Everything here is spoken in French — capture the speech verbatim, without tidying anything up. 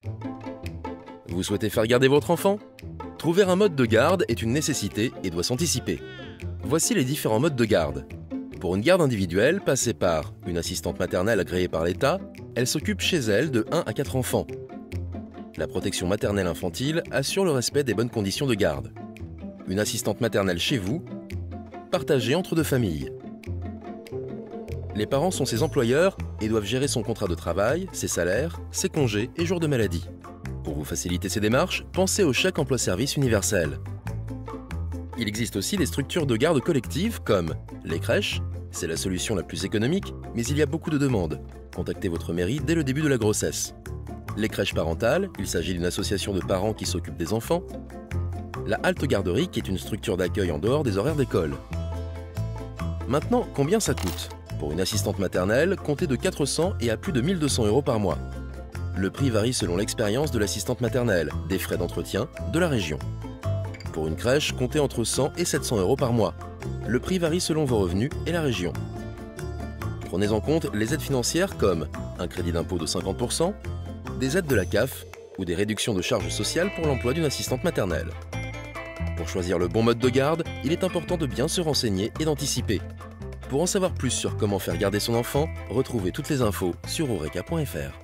Vous souhaitez faire garder votre enfant? Trouver un mode de garde est une nécessité et doit s'anticiper. Voici les différents modes de garde. Pour une garde individuelle, passez par une assistante maternelle agréée par l'État. Elle s'occupe chez elle de un à quatre enfants. La protection maternelle infantile assure le respect des bonnes conditions de garde. Une assistante maternelle chez vous, partagée entre deux familles. Les parents sont ses employeurs et doivent gérer son contrat de travail, ses salaires, ses congés et jours de maladie. Pour vous faciliter ces démarches, pensez au chèque emploi-service universel. Il existe aussi des structures de garde collective comme les crèches. C'est la solution la plus économique, mais il y a beaucoup de demandes. Contactez votre mairie dès le début de la grossesse. Les crèches parentales, il s'agit d'une association de parents qui s'occupent des enfants. La halte garderie, qui est une structure d'accueil en dehors des horaires d'école. Maintenant, combien ça coûte? Pour une assistante maternelle, comptez de quatre cents et à plus de mille deux cents euros par mois. Le prix varie selon l'expérience de l'assistante maternelle, des frais d'entretien, de la région. Pour une crèche, comptez entre cent et sept cents euros par mois. Le prix varie selon vos revenus et la région. Prenez en compte les aides financières comme un crédit d'impôt de cinquante pour cent, des aides de la C A F ou des réductions de charges sociales pour l'emploi d'une assistante maternelle. Pour choisir le bon mode de garde, il est important de bien se renseigner et d'anticiper. Pour en savoir plus sur comment faire garder son enfant, retrouvez toutes les infos sur eureka point F R.